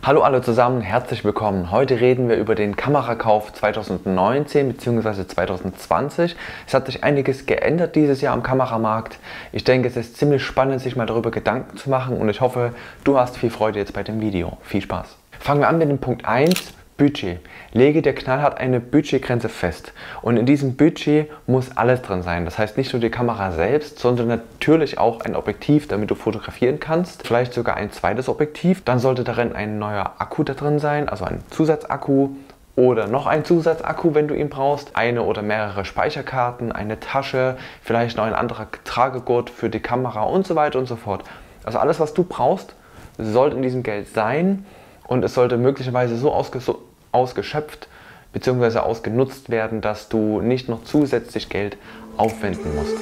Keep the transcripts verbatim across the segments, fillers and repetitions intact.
Hallo alle zusammen, herzlich willkommen. Heute reden wir über den Kamerakauf zweitausendneunzehn bzw. zweitausendzwanzig. Es hat sich einiges geändert dieses Jahr am Kameramarkt. Ich denke, es ist ziemlich spannend, sich mal darüber Gedanken zu machen und ich hoffe, du hast viel Freude jetzt bei dem Video. Viel Spaß. Fangen wir an mit dem Punkt eins. Budget. Lege dir knallhart eine Budgetgrenze fest und in diesem Budget muss alles drin sein. Das heißt nicht nur die Kamera selbst, sondern natürlich auch ein Objektiv, damit du fotografieren kannst. Vielleicht sogar ein zweites Objektiv. Dann sollte darin ein neuer Akku da drin sein, also ein Zusatzakku oder noch ein Zusatzakku, wenn du ihn brauchst. Eine oder mehrere Speicherkarten, eine Tasche, vielleicht noch ein anderer Tragegurt für die Kamera und so weiter und so fort. Also alles, was du brauchst, sollte in diesem Geld sein. Und es sollte möglicherweise so ausgeschöpft bzw. ausgenutzt werden, dass du nicht noch zusätzlich Geld aufwenden musst.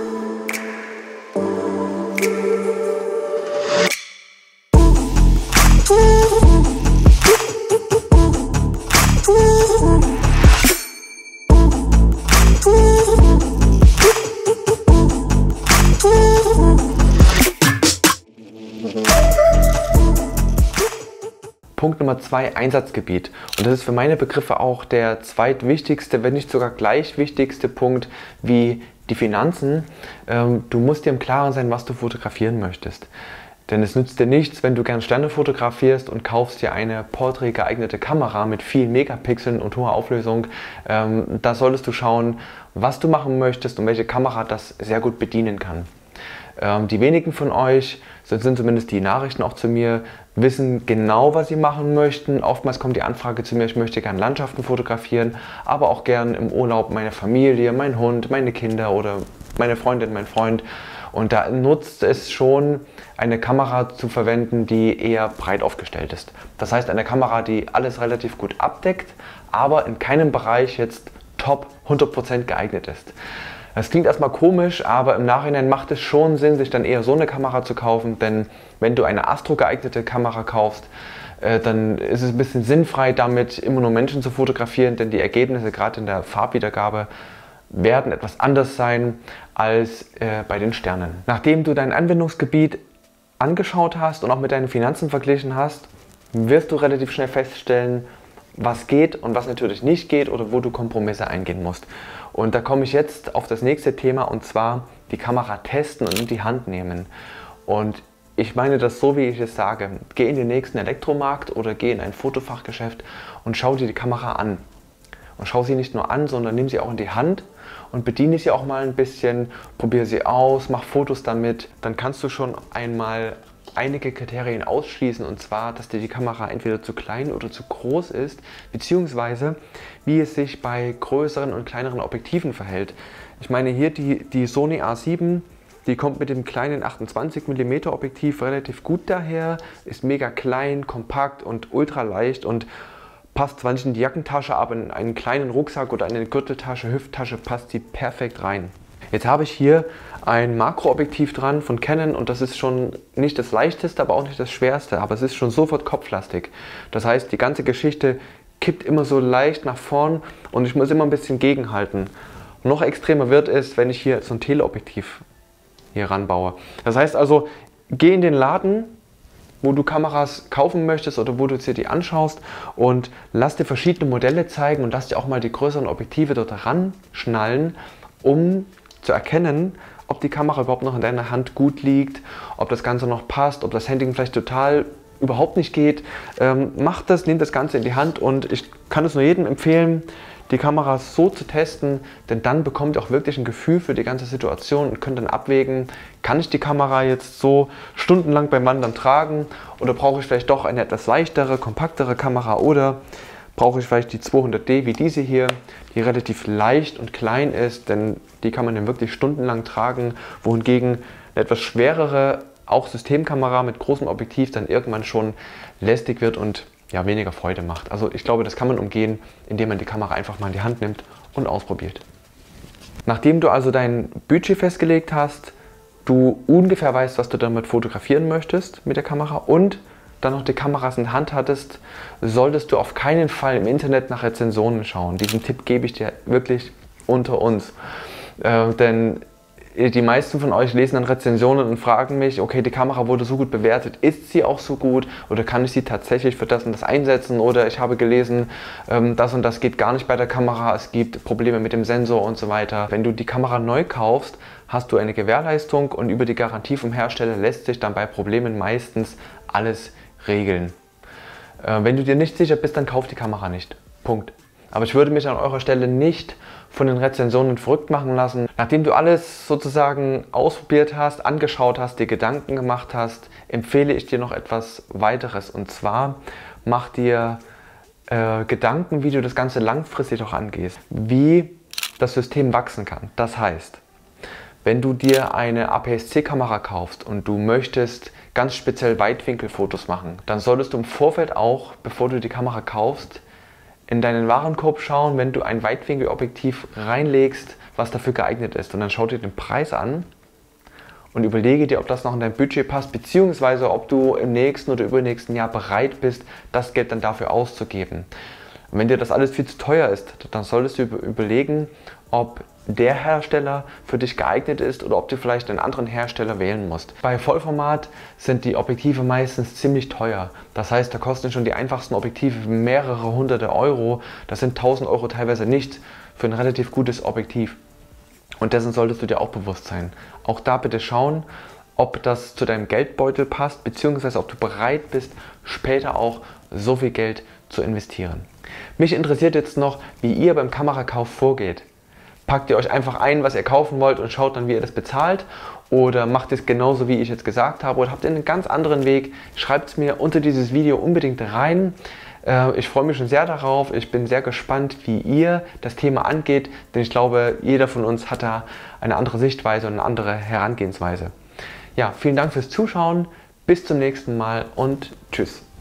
Punkt Nummer zwei, Einsatzgebiet. Und das ist für meine Begriffe auch der zweitwichtigste, wenn nicht sogar gleich wichtigste Punkt wie die Finanzen. Ähm, du musst dir im Klaren sein, was du fotografieren möchtest. Denn es nützt dir nichts, wenn du gern Sterne fotografierst und kaufst dir eine Porträt geeignete Kamera mit vielen Megapixeln und hoher Auflösung. Ähm, da solltest du schauen, was du machen möchtest und welche Kamera das sehr gut bedienen kann. Ähm, die wenigen von euch, so sind zumindest die Nachrichten auch zu mir, wissen genau, was sie machen möchten. Oftmals kommt die Anfrage zu mir, ich möchte gerne Landschaften fotografieren, aber auch gern im Urlaub meine Familie, mein Hund, meine Kinder oder meine Freundin, mein Freund. Und da nutzt es schon, eine Kamera zu verwenden, die eher breit aufgestellt ist. Das heißt, eine Kamera, die alles relativ gut abdeckt, aber in keinem Bereich jetzt top hundert Prozent geeignet ist. Das klingt erstmal komisch, aber im Nachhinein macht es schon Sinn, sich dann eher so eine Kamera zu kaufen, denn wenn du eine Astro geeignete Kamera kaufst, äh, dann ist es ein bisschen sinnfrei, damit immer nur Menschen zu fotografieren, denn die Ergebnisse gerade in der Farbwiedergabe werden etwas anders sein als äh, bei den Sternen. Nachdem du dein Anwendungsgebiet angeschaut hast und auch mit deinen Finanzen verglichen hast, wirst du relativ schnell feststellen, was geht und was natürlich nicht geht oder wo du Kompromisse eingehen musst. Und da komme ich jetzt auf das nächste Thema, und zwar die Kamera testen und in die Hand nehmen. Und ich meine das so, wie ich es sage. Geh in den nächsten Elektromarkt oder geh in ein Fotofachgeschäft und schau dir die Kamera an. Und schau sie nicht nur an, sondern nimm sie auch in die Hand und bediene sie auch mal ein bisschen, probiere sie aus, mach Fotos damit. Dann kannst du schon einmal einige Kriterien ausschließen, und zwar, dass dir die Kamera entweder zu klein oder zu groß ist, beziehungsweise wie es sich bei größeren und kleineren Objektiven verhält. Ich meine hier die, die Sony A sieben, die kommt mit dem kleinen achtundzwanzig Millimeter Objektiv relativ gut daher, ist mega klein, kompakt und ultra leicht und passt zwar nicht in die Jackentasche, aber in einen kleinen Rucksack oder eine Gürteltasche, Hüfttasche passt die perfekt rein. Jetzt habe ich hier ein Makroobjektiv dran von Canon und das ist schon nicht das leichteste, aber auch nicht das schwerste, aber es ist schon sofort kopflastig. Das heißt, die ganze Geschichte kippt immer so leicht nach vorn und ich muss immer ein bisschen gegenhalten. Noch extremer wird es, wenn ich hier so ein Teleobjektiv hier ranbaue. Das heißt also, geh in den Laden, wo du Kameras kaufen möchtest oder wo du dir die anschaust, und lass dir verschiedene Modelle zeigen und lass dir auch mal die größeren Objektive dort ranschnallen, um zu erkennen, ob die Kamera überhaupt noch in deiner Hand gut liegt, ob das Ganze noch passt, ob das Handling vielleicht total überhaupt nicht geht. Ähm, mach das, nimm das Ganze in die Hand und ich kann es nur jedem empfehlen, die Kamera so zu testen, denn dann bekommt ihr auch wirklich ein Gefühl für die ganze Situation und könnt dann abwägen, kann ich die Kamera jetzt so stundenlang beim Wandern tragen oder brauche ich vielleicht doch eine etwas leichtere, kompaktere Kamera oder brauche ich vielleicht die zweihundert D wie diese hier, die relativ leicht und klein ist, denn die kann man dann wirklich stundenlang tragen, wohingegen eine etwas schwerere, auch Systemkamera mit großem Objektiv dann irgendwann schon lästig wird und ja, weniger Freude macht. Also ich glaube, das kann man umgehen, indem man die Kamera einfach mal in die Hand nimmt und ausprobiert. Nachdem du also dein Budget festgelegt hast, du ungefähr weißt, was du damit fotografieren möchtest mit der Kamera und dann noch die Kameras in der Hand hattest, solltest du auf keinen Fall im Internet nach Rezensionen schauen. Diesen Tipp gebe ich dir wirklich unter uns. Äh, denn Die meisten von euch lesen dann Rezensionen und fragen mich, okay, die Kamera wurde so gut bewertet, ist sie auch so gut oder kann ich sie tatsächlich für das und das einsetzen, oder ich habe gelesen, das und das geht gar nicht bei der Kamera, es gibt Probleme mit dem Sensor und so weiter. Wenn du die Kamera neu kaufst, hast du eine Gewährleistung und über die Garantie vom Hersteller lässt sich dann bei Problemen meistens alles regeln. Wenn du dir nicht sicher bist, dann kauf die Kamera nicht. Punkt. Aber ich würde mich an eurer Stelle nicht von den Rezensionen verrückt machen lassen. Nachdem du alles sozusagen ausprobiert hast, angeschaut hast, dir Gedanken gemacht hast, empfehle ich dir noch etwas weiteres. Und zwar mach dir äh, Gedanken, wie du das Ganze langfristig auch angehst. Wie das System wachsen kann. Das heißt, wenn du dir eine A P S C-Kamera kaufst und du möchtest ganz speziell Weitwinkelfotos machen, dann solltest du im Vorfeld auch, bevor du die Kamera kaufst, in deinen Warenkorb schauen, wenn du ein Weitwinkelobjektiv reinlegst, was dafür geeignet ist. Und dann schau dir den Preis an und überlege dir, ob das noch in dein Budget passt, beziehungsweise ob du im nächsten oder übernächsten Jahr bereit bist, das Geld dann dafür auszugeben. Und wenn dir das alles viel zu teuer ist, dann solltest du überlegen, ob der Hersteller für dich geeignet ist oder ob du vielleicht einen anderen Hersteller wählen musst. Bei Vollformat sind die Objektive meistens ziemlich teuer. Das heißt, da kosten schon die einfachsten Objektive mehrere hunderte Euro. Das sind tausend Euro teilweise nicht für ein relativ gutes Objektiv. Und dessen solltest du dir auch bewusst sein. Auch da bitte schauen, ob das zu deinem Geldbeutel passt, beziehungsweise ob du bereit bist, später auch so viel Geld zu investieren. Mich interessiert jetzt noch, wie ihr beim Kamerakauf vorgeht. Packt ihr euch einfach ein, was ihr kaufen wollt und schaut dann, wie ihr das bezahlt, oder macht es genauso, wie ich jetzt gesagt habe, oder habt ihr einen ganz anderen Weg? Schreibt es mir unter dieses Video unbedingt rein. Ich freue mich schon sehr darauf. Ich bin sehr gespannt, wie ihr das Thema angeht, denn ich glaube, jeder von uns hat da eine andere Sichtweise und eine andere Herangehensweise. Ja, vielen Dank fürs Zuschauen, bis zum nächsten Mal und tschüss.